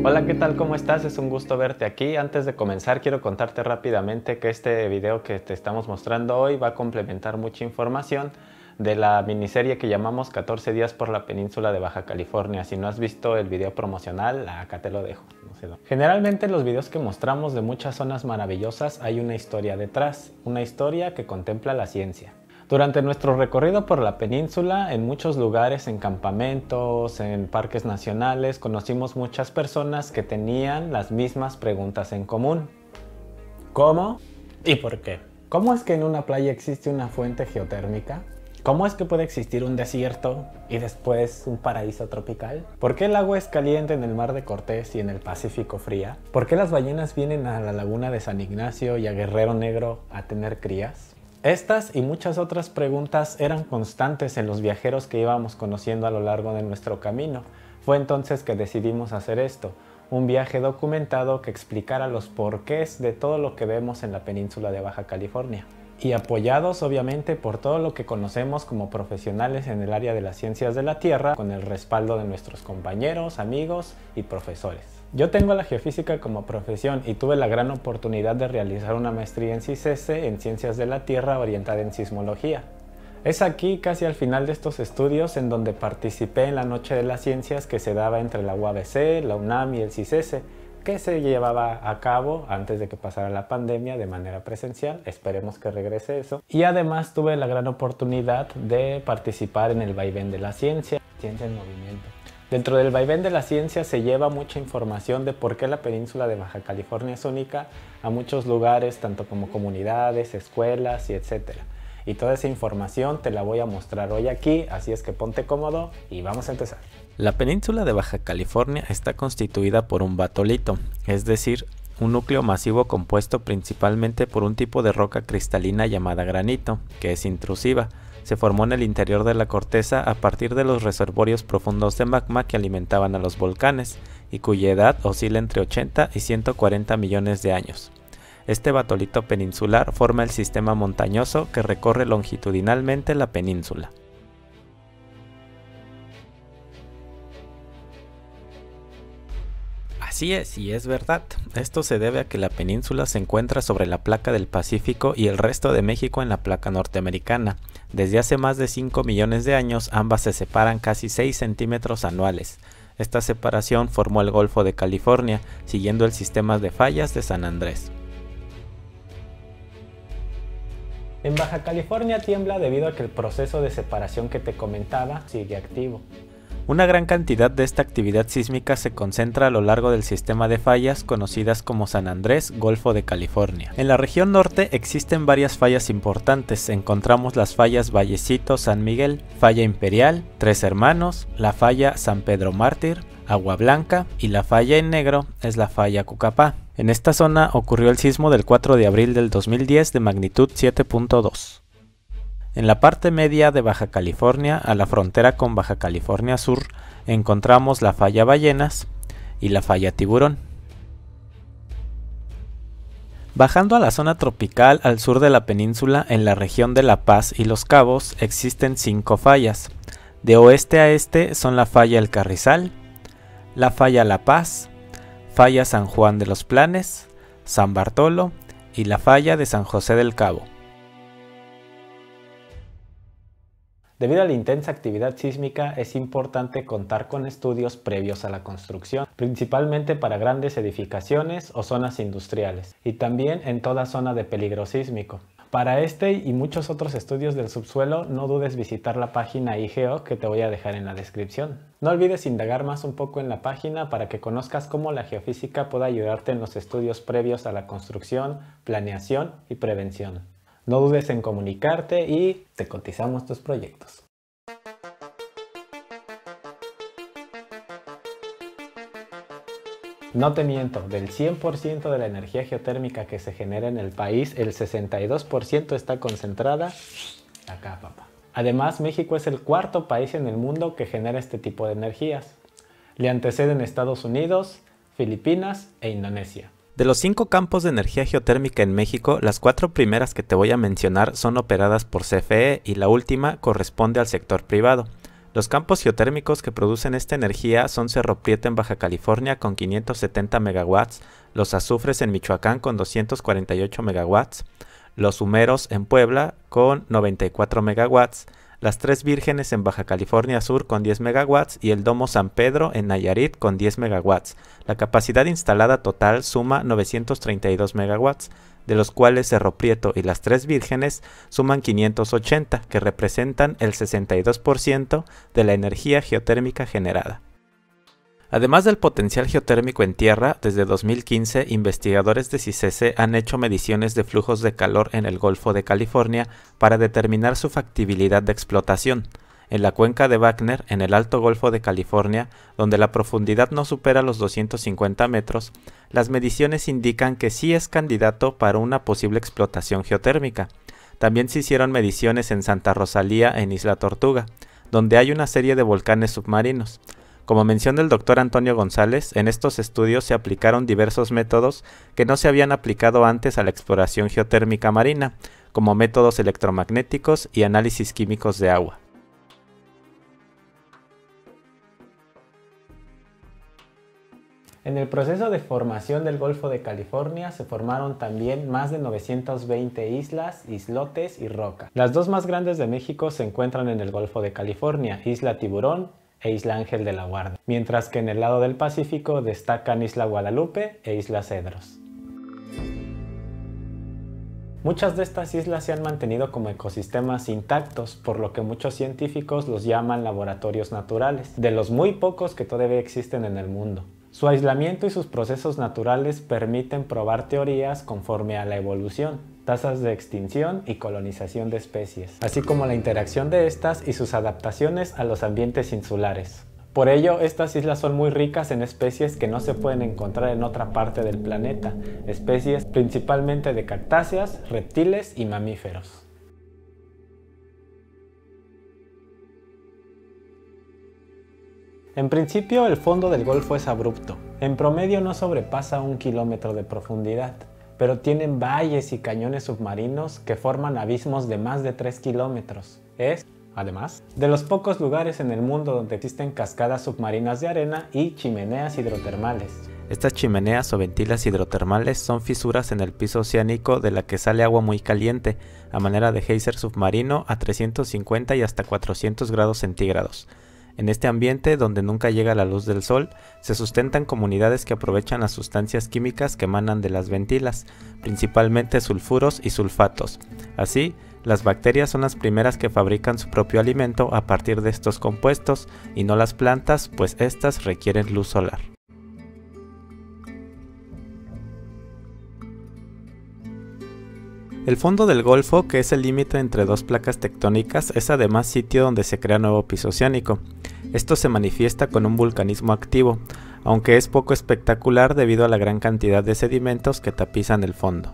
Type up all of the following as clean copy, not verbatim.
Hola, ¿qué tal? ¿Cómo estás? Es un gusto verte aquí. Antes de comenzar, quiero contarte rápidamente que este video que te estamos mostrando hoy va a complementar mucha información de la miniserie que llamamos 14 días por la península de Baja California. Si no has visto el video promocional, acá te lo dejo. Generalmente en los videos que mostramos de muchas zonas maravillosas hay una historia detrás, una historia que contempla la ciencia. Durante nuestro recorrido por la península, en muchos lugares, en campamentos, en parques nacionales, conocimos muchas personas que tenían las mismas preguntas en común. ¿Cómo? ¿Y por qué? ¿Cómo es que en una playa existe una fuente geotérmica? ¿Cómo es que puede existir un desierto y después un paraíso tropical? ¿Por qué el agua es caliente en el Mar de Cortés y en el Pacífico fría? ¿Por qué las ballenas vienen a la laguna de San Ignacio y a Guerrero Negro a tener crías? Estas y muchas otras preguntas eran constantes en los viajeros que íbamos conociendo a lo largo de nuestro camino. Fue entonces que decidimos hacer esto, un viaje documentado que explicara los porqués de todo lo que vemos en la península de Baja California. Y apoyados obviamente por todo lo que conocemos como profesionales en el área de las ciencias de la Tierra, con el respaldo de nuestros compañeros, amigos y profesores. Yo tengo la geofísica como profesión y tuve la gran oportunidad de realizar una maestría en CICESE en Ciencias de la Tierra orientada en sismología. Es aquí, casi al final de estos estudios, en donde participé en la Noche de las Ciencias que se daba entre la UABC, la UNAM y el CICESE, que se llevaba a cabo antes de que pasara la pandemia de manera presencial. Esperemos que regrese eso. Y además tuve la gran oportunidad de participar en el Vaivén de la Ciencia, Ciencia en Movimiento. Dentro del Vaivén de la Ciencia se lleva mucha información de por qué la península de Baja California es única a muchos lugares, tanto como comunidades, escuelas y etcétera. Y toda esa información te la voy a mostrar hoy aquí, así es que ponte cómodo y vamos a empezar. La península de Baja California está constituida por un batolito, es decir, un núcleo masivo compuesto principalmente por un tipo de roca cristalina llamada granito, que es intrusiva. Se formó en el interior de la corteza a partir de los reservorios profundos de magma que alimentaban a los volcanes y cuya edad oscila entre 80 y 140 millones de años. Este batolito peninsular forma el sistema montañoso que recorre longitudinalmente la península. Así es, y es verdad. Esto se debe a que la península se encuentra sobre la placa del Pacífico y el resto de México en la placa norteamericana. Desde hace más de 5 millones de años, ambas se separan casi 6 centímetros anuales. Esta separación formó el Golfo de California, siguiendo el sistema de fallas de San Andrés. En Baja California tiembla debido a que el proceso de separación que te comentaba sigue activo. Una gran cantidad de esta actividad sísmica se concentra a lo largo del sistema de fallas conocidas como San Andrés, Golfo de California. En la región norte existen varias fallas importantes. Encontramos las fallas Vallecito, San Miguel, Falla Imperial, Tres Hermanos, la falla San Pedro Mártir, Agua Blanca y la falla en negro es la falla Cucapá. En esta zona ocurrió el sismo del 4 de abril del 2010 de magnitud 7.2. En la parte media de Baja California, a la frontera con Baja California Sur, encontramos la falla Ballenas y la falla Tiburón. Bajando a la zona tropical al sur de la península, en la región de La Paz y Los Cabos, existen 5 fallas. De oeste a este son la falla El Carrizal, la falla La Paz, falla San Juan de los Planes, San Bartolo y la falla de San José del Cabo. Debido a la intensa actividad sísmica, es importante contar con estudios previos a la construcción, principalmente para grandes edificaciones o zonas industriales, y también en toda zona de peligro sísmico. Para este y muchos otros estudios del subsuelo, no dudes visitar la página IGEO que te voy a dejar en la descripción. No olvides indagar más un poco en la página para que conozcas cómo la geofísica puede ayudarte en los estudios previos a la construcción, planeación y prevención. No dudes en comunicarte y te cotizamos tus proyectos. No te miento, del 100% de la energía geotérmica que se genera en el país, el 62% está concentrada acá, papá. Además, México es el 4º país en el mundo que genera este tipo de energías. Le anteceden Estados Unidos, Filipinas e Indonesia. De los 5 campos de energía geotérmica en México, las 4 primeras que te voy a mencionar son operadas por CFE y la última corresponde al sector privado. Los campos geotérmicos que producen esta energía son Cerro Prieto en Baja California con 570 megawatts, Los Azufres en Michoacán con 248 megawatts, Los Humeros en Puebla con 94 megawatts, Las Tres Vírgenes en Baja California Sur con 10 megawatts y el Domo San Pedro en Nayarit con 10 megawatts. La capacidad instalada total suma 932 megawatts, de los cuales Cerro Prieto y Las Tres Vírgenes suman 580, que representan el 62% de la energía geotérmica generada. Además del potencial geotérmico en tierra, desde 2015 investigadores de CICESE han hecho mediciones de flujos de calor en el Golfo de California para determinar su factibilidad de explotación. En la cuenca de Wagner, en el Alto Golfo de California, donde la profundidad no supera los 250 metros, las mediciones indican que sí es candidato para una posible explotación geotérmica. También se hicieron mediciones en Santa Rosalía, en Isla Tortuga, donde hay una serie de volcanes submarinos. Como menciona el Dr. Antonio González, en estos estudios se aplicaron diversos métodos que no se habían aplicado antes a la exploración geotérmica marina, como métodos electromagnéticos y análisis químicos de agua. En el proceso de formación del Golfo de California se formaron también más de 920 islas, islotes y rocas. Las dos más grandes de México se encuentran en el Golfo de California, Isla Tiburón e Isla Ángel de la Guardia, mientras que en el lado del Pacífico destacan Isla Guadalupe e Isla Cedros. Muchas de estas islas se han mantenido como ecosistemas intactos, por lo que muchos científicos los llaman laboratorios naturales, de los muy pocos que todavía existen en el mundo. Su aislamiento y sus procesos naturales permiten probar teorías conforme a la evolución, tasas de extinción y colonización de especies, así como la interacción de estas y sus adaptaciones a los ambientes insulares. Por ello, estas islas son muy ricas en especies que no se pueden encontrar en otra parte del planeta, especies principalmente de cactáceas, reptiles y mamíferos. En principio, el fondo del Golfo es abrupto. En promedio no sobrepasa 1 kilómetro de profundidad, pero tienen valles y cañones submarinos que forman abismos de más de 3 kilómetros. Es, además, de los pocos lugares en el mundo donde existen cascadas submarinas de arena y chimeneas hidrotermales. Estas chimeneas o ventilas hidrotermales son fisuras en el piso oceánico de la que sale agua muy caliente, a manera de geyser submarino a 350 y hasta 400 grados centígrados. En este ambiente, donde nunca llega la luz del sol, se sustentan comunidades que aprovechan las sustancias químicas que emanan de las ventilas, principalmente sulfuros y sulfatos. Así, las bacterias son las primeras que fabrican su propio alimento a partir de estos compuestos, y no las plantas, pues estas requieren luz solar. El fondo del Golfo, que es el límite entre dos placas tectónicas, es además sitio donde se crea nuevo piso oceánico. Esto se manifiesta con un vulcanismo activo, aunque es poco espectacular debido a la gran cantidad de sedimentos que tapizan el fondo.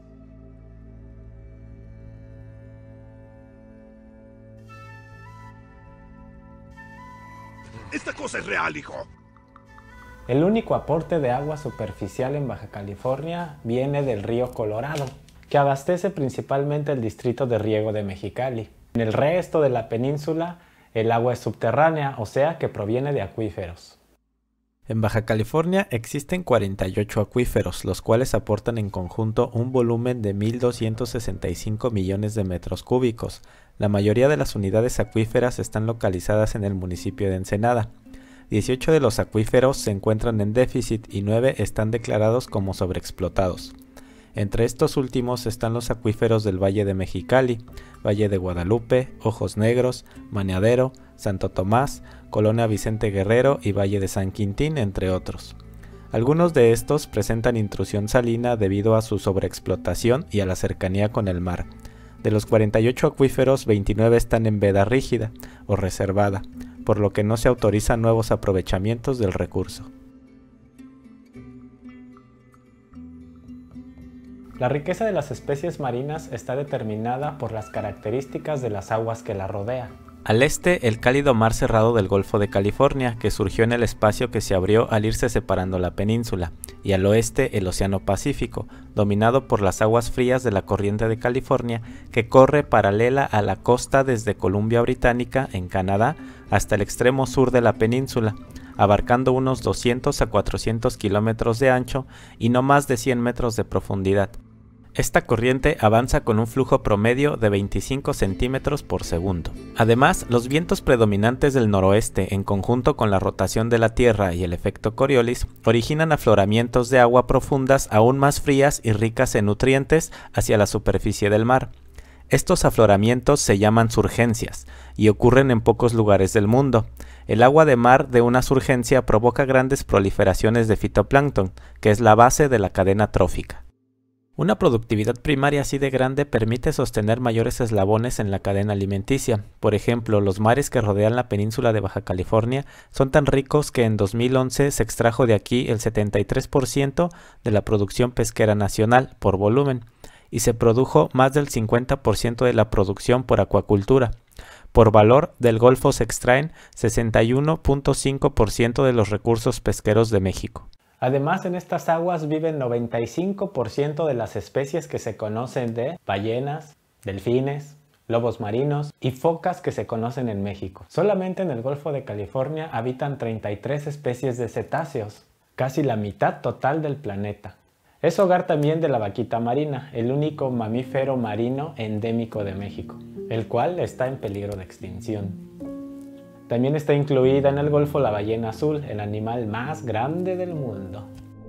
¡Esta cosa es real, hijo! El único aporte de agua superficial en Baja California viene del río Colorado, que abastece principalmente el distrito de riego de Mexicali. En el resto de la península, el agua es subterránea, o sea que proviene de acuíferos. En Baja California existen 48 acuíferos, los cuales aportan en conjunto un volumen de 1.265 millones de metros cúbicos. La mayoría de las unidades acuíferas están localizadas en el municipio de Ensenada. 18 de los acuíferos se encuentran en déficit y 9 están declarados como sobreexplotados. Entre estos últimos están los acuíferos del Valle de Mexicali, Valle de Guadalupe, Ojos Negros, Maneadero, Santo Tomás, Colonia Vicente Guerrero y Valle de San Quintín, entre otros. Algunos de estos presentan intrusión salina debido a su sobreexplotación y a la cercanía con el mar. De los 48 acuíferos, 29 están en veda rígida o reservada, por lo que no se autorizan nuevos aprovechamientos del recurso. La riqueza de las especies marinas está determinada por las características de las aguas que la rodean. Al este, el cálido mar cerrado del Golfo de California, que surgió en el espacio que se abrió al irse separando la península, y al oeste el Océano Pacífico, dominado por las aguas frías de la corriente de California, que corre paralela a la costa desde Columbia Británica, en Canadá, hasta el extremo sur de la península, abarcando unos 200 a 400 kilómetros de ancho y no más de 100 metros de profundidad. Esta corriente avanza con un flujo promedio de 25 centímetros por segundo. Además, los vientos predominantes del noroeste, en conjunto con la rotación de la Tierra y el efecto Coriolis, originan afloramientos de agua profundas aún más frías y ricas en nutrientes hacia la superficie del mar. Estos afloramientos se llaman surgencias y ocurren en pocos lugares del mundo. El agua de mar de una surgencia provoca grandes proliferaciones de fitoplancton, que es la base de la cadena trófica. Una productividad primaria así de grande permite sostener mayores eslabones en la cadena alimenticia. Por ejemplo, los mares que rodean la península de Baja California son tan ricos que en 2011 se extrajo de aquí el 73% de la producción pesquera nacional por volumen y se produjo más del 50% de la producción por acuacultura. Por valor, del Golfo se extraen 61.5% de los recursos pesqueros de México. Además, en estas aguas viven 95% de las especies que se conocen de ballenas, delfines, lobos marinos y focas que se conocen en México. Solamente en el Golfo de California habitan 33 especies de cetáceos, casi la mitad total del planeta. Es hogar también de la vaquita marina, el único mamífero marino endémico de México, el cual está en peligro de extinción. También está incluida en el Golfo la ballena azul, el animal más grande del mundo.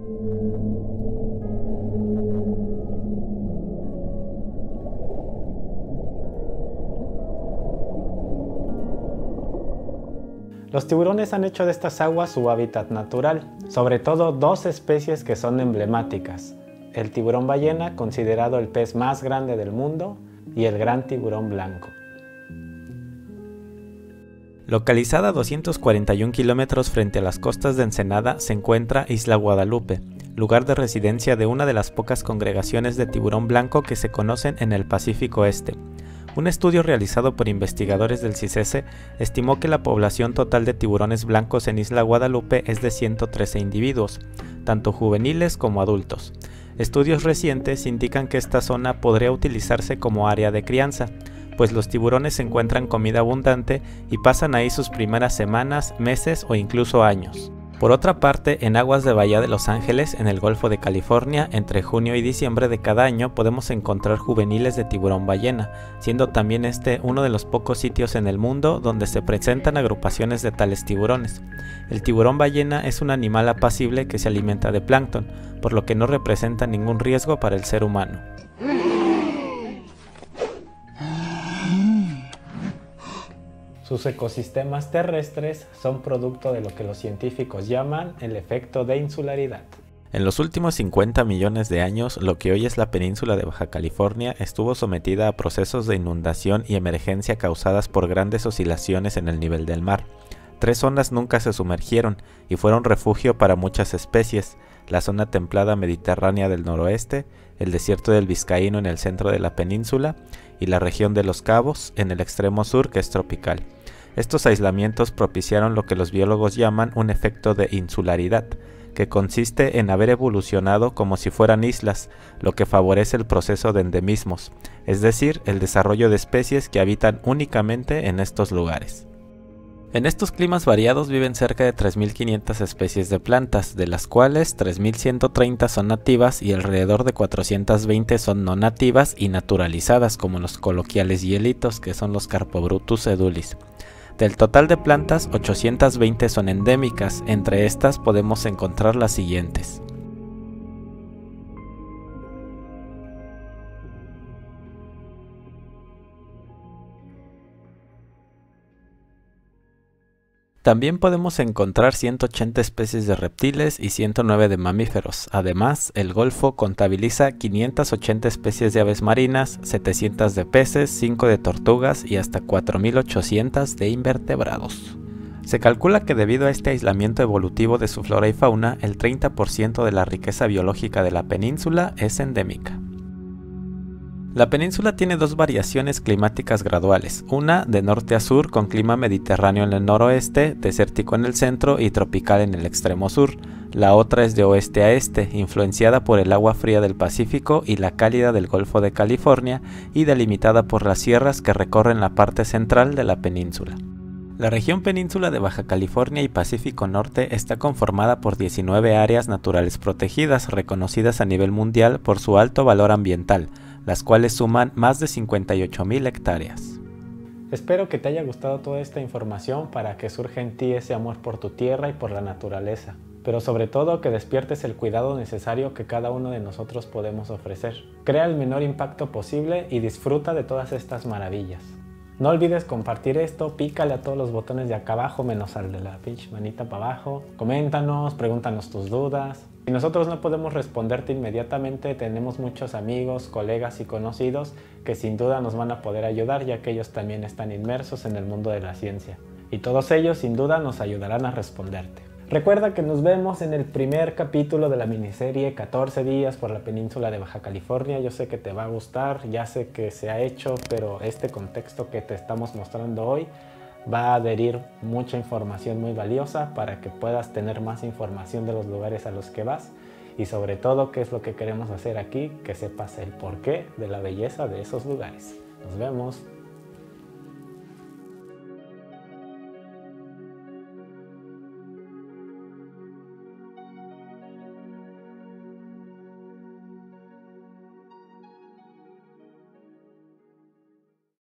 Los tiburones han hecho de estas aguas su hábitat natural, sobre todo dos especies que son emblemáticas: el tiburón ballena, considerado el pez más grande del mundo, y el gran tiburón blanco. Localizada a 241 kilómetros frente a las costas de Ensenada se encuentra Isla Guadalupe, lugar de residencia de una de las pocas congregaciones de tiburón blanco que se conocen en el Pacífico Este. Un estudio realizado por investigadores del CICESE estimó que la población total de tiburones blancos en Isla Guadalupe es de 113 individuos, tanto juveniles como adultos. Estudios recientes indican que esta zona podría utilizarse como área de crianza, pues los tiburones encuentran comida abundante y pasan ahí sus primeras semanas, meses o incluso años. Por otra parte, en aguas de Bahía de Los Ángeles, en el Golfo de California, entre junio y diciembre de cada año podemos encontrar juveniles de tiburón ballena, siendo también este uno de los pocos sitios en el mundo donde se presentan agrupaciones de tales tiburones. El tiburón ballena es un animal apacible que se alimenta de plancton, por lo que no representa ningún riesgo para el ser humano. Sus ecosistemas terrestres son producto de lo que los científicos llaman el efecto de insularidad. En los últimos 50 millones de años, lo que hoy es la península de Baja California estuvo sometida a procesos de inundación y emergencia causadas por grandes oscilaciones en el nivel del mar. 3 zonas nunca se sumergieron y fueron refugio para muchas especies: la zona templada mediterránea del noroeste, el desierto del Vizcaíno en el centro de la península y la región de Los Cabos en el extremo sur, que es tropical. Estos aislamientos propiciaron lo que los biólogos llaman un efecto de insularidad, que consiste en haber evolucionado como si fueran islas, lo que favorece el proceso de endemismos, es decir, el desarrollo de especies que habitan únicamente en estos lugares. En estos climas variados viven cerca de 3.500 especies de plantas, de las cuales 3.130 son nativas y alrededor de 420 son no nativas y naturalizadas, como los coloquiales hielitos, que son los Carpobrutus edulis. Del total de plantas, 820 son endémicas. Entre estas podemos encontrar las siguientes: también podemos encontrar 180 especies de reptiles y 109 de mamíferos. Además, el Golfo contabiliza 580 especies de aves marinas, 700 de peces, 5 de tortugas y hasta 4.800 de invertebrados. Se calcula que debido a este aislamiento evolutivo de su flora y fauna, el 30% de la riqueza biológica de la península es endémica. La península tiene dos variaciones climáticas graduales, una de norte a sur con clima mediterráneo en el noroeste, desértico en el centro y tropical en el extremo sur. La otra es de oeste a este, influenciada por el agua fría del Pacífico y la cálida del Golfo de California y delimitada por las sierras que recorren la parte central de la península. La región península de Baja California y Pacífico Norte está conformada por 19 áreas naturales protegidas reconocidas a nivel mundial por su alto valor ambiental, las cuales suman más de 58,000 hectáreas. Espero que te haya gustado toda esta información para que surja en ti ese amor por tu tierra y por la naturaleza, pero sobre todo que despiertes el cuidado necesario que cada uno de nosotros podemos ofrecer. Crea el menor impacto posible y disfruta de todas estas maravillas. No olvides compartir esto, pícale a todos los botones de acá abajo, menos al de la pinche manita para abajo. Coméntanos, pregúntanos tus dudas. Si nosotros no podemos responderte inmediatamente, tenemos muchos amigos, colegas y conocidos que sin duda nos van a poder ayudar, ya que ellos también están inmersos en el mundo de la ciencia. Y todos ellos sin duda nos ayudarán a responderte. Recuerda que nos vemos en el primer capítulo de la miniserie 14 días por la península de Baja California. Yo sé que te va a gustar, ya sé que se ha hecho, pero este contexto que te estamos mostrando hoy va a adherir mucha información muy valiosa para que puedas tener más información de los lugares a los que vas y sobre todo qué es lo que queremos hacer aquí, que sepas el porqué de la belleza de esos lugares. Nos vemos.